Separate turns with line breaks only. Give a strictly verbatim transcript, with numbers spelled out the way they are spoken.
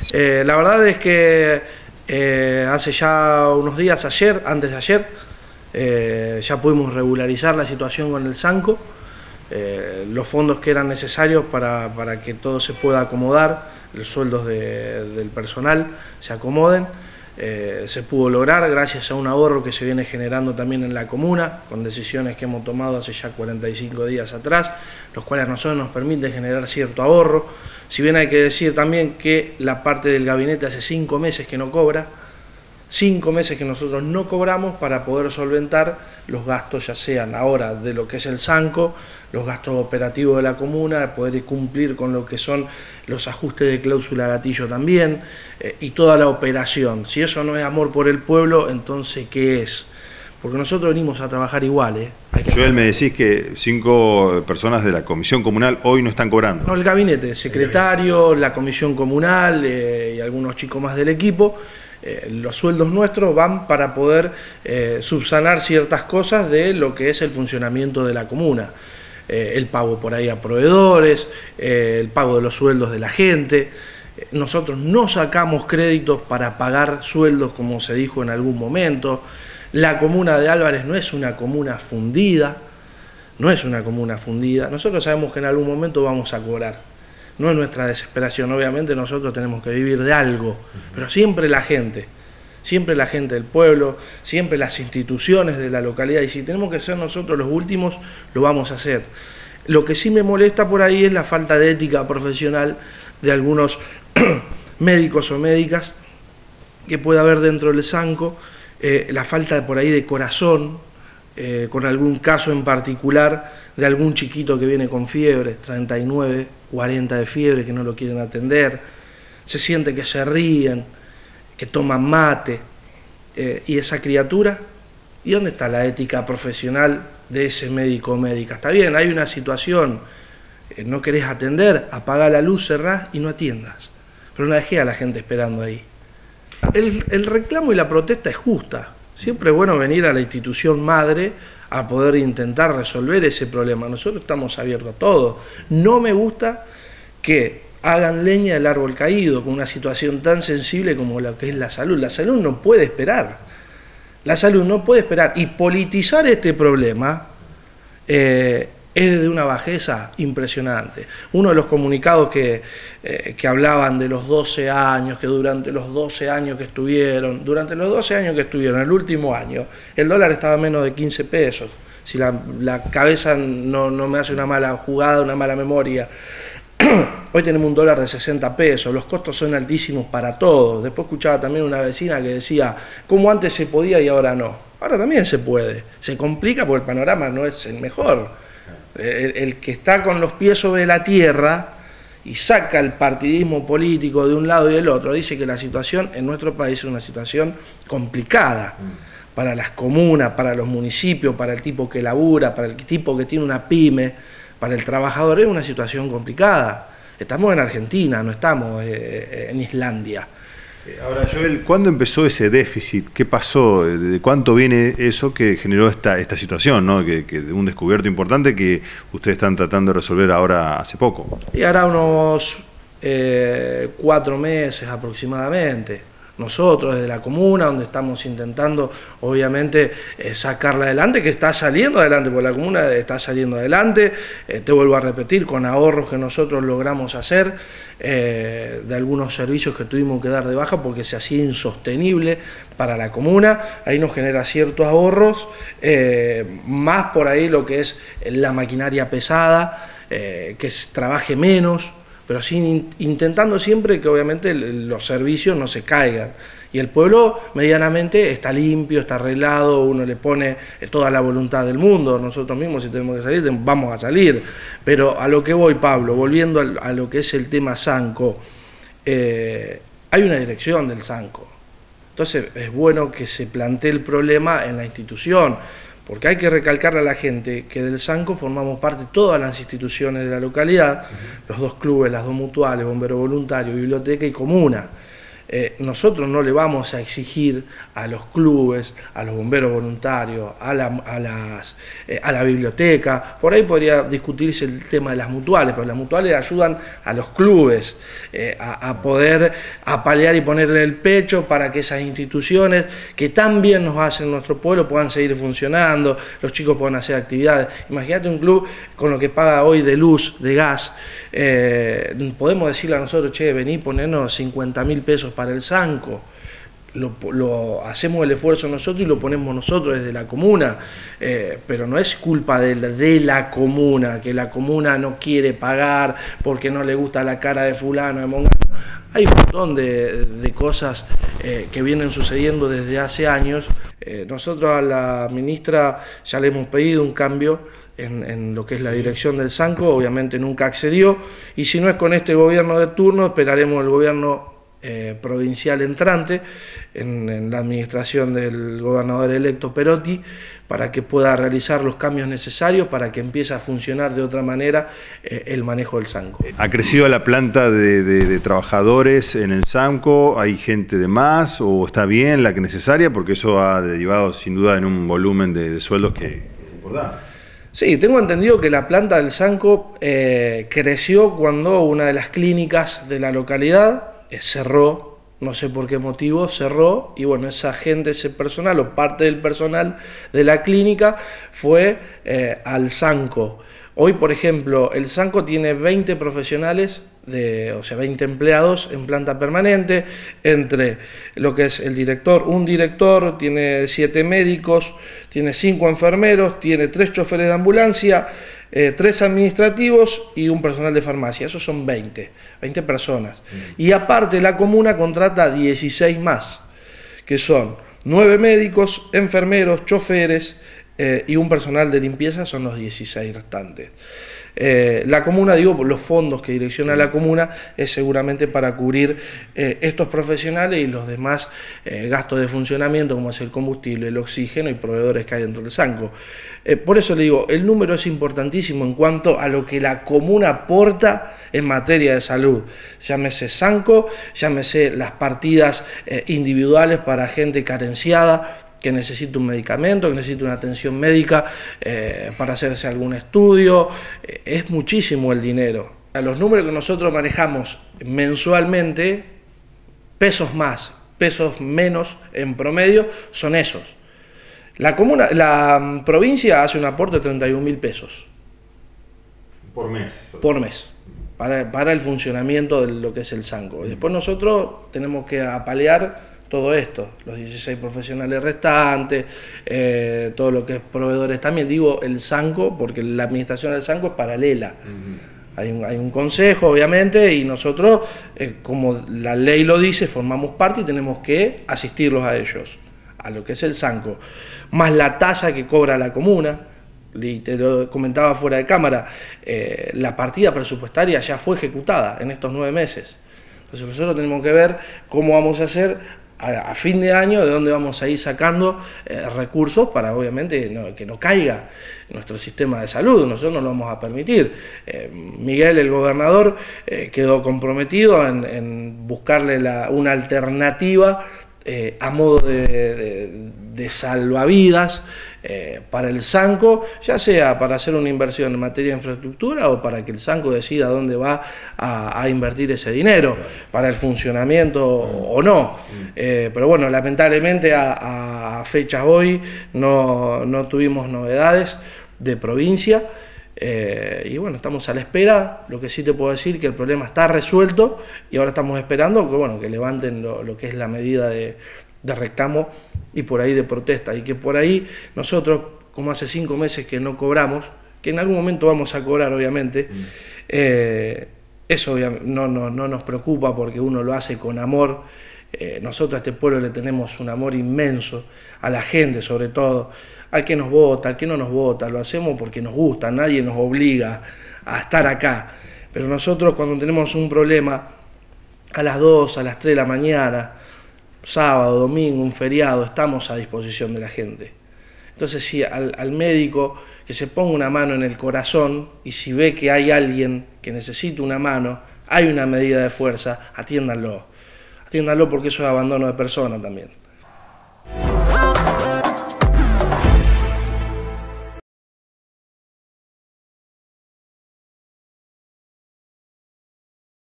Eh, la verdad es que eh, hace ya unos días, ayer, antes de ayer, eh, ya pudimos regularizar la situación con el Sanco, eh, los fondos que eran necesarios para, para que todo se pueda acomodar, los sueldos de, del personal se acomoden. Eh, se pudo lograr gracias a un ahorro que se viene generando también en la comuna, con decisiones que hemos tomado hace ya cuarenta y cinco días atrás, los cuales a nosotros nos permiten generar cierto ahorro. Si bien hay que decir también que la parte del gabinete hace cinco meses que no cobra, cinco meses que nosotros no cobramos para poder solventar los gastos, ya sean ahora de lo que es el Sanco, los gastos operativos de la comuna, poder cumplir con lo que son los ajustes de cláusula gatillo también, eh, y toda la operación. Si eso no es amor por el pueblo, entonces ¿qué es? Porque nosotros venimos a trabajar igual, ¿eh?
Joel, me decís que cinco personas de la comisión comunal hoy no están cobrando.
No, el gabinete, el secretario, la comisión comunal eh, y algunos chicos más del equipo. Eh, los sueldos nuestros van para poder eh, subsanar ciertas cosas de lo que es el funcionamiento de la comuna. Eh, el pago por ahí a proveedores, eh, el pago de los sueldos de la gente. Eh, nosotros no sacamos créditos para pagar sueldos como se dijo en algún momento. La comuna de Álvarez no es una comuna fundida, no es una comuna fundida. Nosotros sabemos que en algún momento vamos a cobrar. No es nuestra desesperación, obviamente nosotros tenemos que vivir de algo, pero siempre la gente, siempre la gente del pueblo, siempre las instituciones de la localidad, y si tenemos que ser nosotros los últimos, lo vamos a hacer. Lo que sí me molesta por ahí es la falta de ética profesional de algunos médicos o médicas que puede haber dentro del Sanco, eh, la falta de, por ahí de corazón, eh, con algún caso en particular de algún chiquito que viene con fiebre, treinta y nueve, cuarenta de fiebre, que no lo quieren atender, se siente que se ríen, que toman mate, eh, y esa criatura, ¿y dónde está la ética profesional de ese médico o médica? Está bien, hay una situación, eh, no querés atender, apagá la luz, cerrás y no atiendas, pero no dejé a la gente esperando ahí. El, el reclamo y la protesta es justa, siempre es bueno venir a la institución madre a poder intentar resolver ese problema. Nosotros estamos abiertos a todo. No me gusta que hagan leña del árbol caído con una situación tan sensible como la que es la salud. La salud no puede esperar. La salud no puede esperar. Y politizar este problema eh, es de una bajeza impresionante. Uno de los comunicados que, eh, que hablaban de los doce años, que durante los doce años que estuvieron, durante los doce años que estuvieron, el último año, el dólar estaba a menos de quince pesos. Si la, la cabeza no, no me hace una mala jugada, una mala memoria. Hoy tenemos un dólar de sesenta pesos, los costos son altísimos para todos. Después escuchaba también una vecina que decía, ¿cómo antes se podía y ahora no? Ahora también se puede. Se complica porque el panorama no es el mejor. El, el que está con los pies sobre la tierra y saca el partidismo político de un lado y del otro, dice que la situación en nuestro país es una situación complicada para las comunas, para los municipios, para el tipo que labura, para el tipo que tiene una pyme, para el trabajador es una situación complicada. Estamos en Argentina, no estamos eh, en Islandia.
Ahora, Joel, ¿cuándo empezó ese déficit? ¿Qué pasó? ¿De cuánto viene eso que generó esta, esta situación, ¿no? Que, que de un descubierto importante que ustedes están tratando de resolver ahora hace poco?
Y hará unos eh, cuatro meses aproximadamente. Nosotros desde la comuna, donde estamos intentando obviamente eh, sacarla adelante, que está saliendo adelante, porque la comuna está saliendo adelante, eh, te vuelvo a repetir, con ahorros que nosotros logramos hacer, eh, de algunos servicios que tuvimos que dar de baja porque se hacía insostenible para la comuna, ahí nos genera ciertos ahorros, eh, más por ahí lo que es la maquinaria pesada, eh, que trabaje menos, pero sin, intentando siempre que obviamente los servicios no se caigan. Y el pueblo medianamente está limpio, está arreglado, uno le pone toda la voluntad del mundo, nosotros mismos si tenemos que salir, vamos a salir. Pero a lo que voy, Pablo, volviendo a lo que es el tema Sanco, eh, hay una dirección del Sanco. Entonces es bueno que se plantee el problema en la institución, porque hay que recalcarle a la gente que del Sanco formamos parte de todas las instituciones de la localidad, uh-huh. Los dos clubes, las dos mutuales, bombero voluntario, biblioteca y comuna. eh, nosotros no le vamos a exigir a los clubes, a los bomberos voluntarios, a la, a, las, eh, a la biblioteca. Por ahí podría discutirse el tema de las mutuales, pero las mutuales ayudan a los clubes eh, a, a poder apalear y ponerle el pecho para que esas instituciones que tan bien nos hacen nuestro pueblo puedan seguir funcionando, los chicos puedan hacer actividades. Imagínate un club con lo que paga hoy de luz, de gas, eh, podemos decirle a nosotros, che, vení, ponernos cincuenta mil pesos para el Zanco. Lo, lo hacemos el esfuerzo nosotros y lo ponemos nosotros desde la comuna, eh, pero no es culpa de la, de la comuna, que la comuna no quiere pagar porque no le gusta la cara de fulano, de mongano. Hay un montón de, de cosas eh, que vienen sucediendo desde hace años. Eh, nosotros a la ministra ya le hemos pedido un cambio en, en lo que es la dirección del Zanco, obviamente nunca accedió, y si no es con este gobierno de turno, esperaremos el gobierno Eh, provincial entrante en, en la administración del gobernador electo Perotti para que pueda realizar los cambios necesarios para que empiece a funcionar de otra manera eh, el manejo del Zanco.
¿Ha crecido la planta de, de, de trabajadores en el Zanco? ¿Hay gente de más o está bien la que necesaria? Porque eso ha derivado sin duda en un volumen de, de sueldos que es importante.
Sí, tengo entendido que la planta del Zanco eh, creció cuando una de las clínicas de la localidad cerró, no sé por qué motivo, cerró, y bueno, esa gente, ese personal o parte del personal de la clínica fue eh, al Zanco. Hoy, por ejemplo, el Zanco tiene veinte profesionales, de, o sea, veinte empleados en planta permanente, entre lo que es el director, un director, tiene siete médicos, tiene cinco enfermeros, tiene tres choferes de ambulancia, Eh, tres administrativos y un personal de farmacia. Esos son veinte, veinte personas. Mm. Y aparte la comuna contrata dieciséis más, que son nueve médicos, enfermeros, choferes eh, y un personal de limpieza, son los dieciséis restantes. Eh, la comuna, digo, los fondos que direcciona la comuna es seguramente para cubrir eh, estos profesionales y los demás eh, gastos de funcionamiento, como es el combustible, el oxígeno y proveedores que hay dentro del Zanco. Eh, por eso le digo, el número es importantísimo en cuanto a lo que la comuna aporta en materia de salud. Llámese Zanco, llámese las partidas eh, individuales para gente carenciada, que necesita un medicamento, que necesita una atención médica eh, para hacerse algún estudio, eh, es muchísimo el dinero. A los números que nosotros manejamos mensualmente, pesos más, pesos menos en promedio, son esos. La comuna, la provincia hace un aporte de treinta y un mil pesos.
Por mes.
Por mes. Para, para el funcionamiento de lo que es el Zanco. Y después nosotros tenemos que apalear todo esto, los dieciséis profesionales restantes, eh, todo lo que es proveedores también, digo el Zanco, porque la administración del Zanco es paralela. Uh-huh. Hay un, hay un consejo, obviamente, y nosotros, eh, como la ley lo dice, formamos parte y tenemos que asistirlos a ellos, a lo que es el Zanco. Más la tasa que cobra la comuna, y te lo comentaba fuera de cámara, eh, la partida presupuestaria ya fue ejecutada en estos nueve meses. Entonces nosotros tenemos que ver cómo vamos a hacer a, a fin de año, de dónde vamos a ir sacando eh, recursos para obviamente no, que no caiga nuestro sistema de salud. Nosotros no lo vamos a permitir. Eh, Miguel, el gobernador, eh, quedó comprometido en, en buscarle la, una alternativa eh, a modo de, de, de salvavidas eh, para el Zanco, ya sea para hacer una inversión en materia de infraestructura o para que el Zanco decida dónde va a, a invertir ese dinero, para el funcionamiento o no. Eh, pero bueno, lamentablemente a, a fechas hoy no, no tuvimos novedades de provincia. Eh, y bueno, estamos a la espera. Lo que sí te puedo decir que el problema está resuelto y ahora estamos esperando que, bueno, que levanten lo, lo que es la medida de, de reclamo y por ahí de protesta, y que por ahí nosotros, como hace cinco meses que no cobramos, que en algún momento vamos a cobrar obviamente, mm. eh, eso obviamente no, no, no nos preocupa porque uno lo hace con amor. Eh, nosotros a este pueblo le tenemos un amor inmenso, a la gente sobre todo, al que nos vota, al que no nos vota, lo hacemos porque nos gusta, nadie nos obliga a estar acá. Pero nosotros cuando tenemos un problema, a las dos, a las tres de la mañana, sábado, domingo, un feriado, estamos a disposición de la gente. Entonces sí, al, al médico que se ponga una mano en el corazón y si ve que hay alguien que necesita una mano, hay una medida de fuerza, atiéndanlo. atiéndanlo porque eso es abandono de persona también.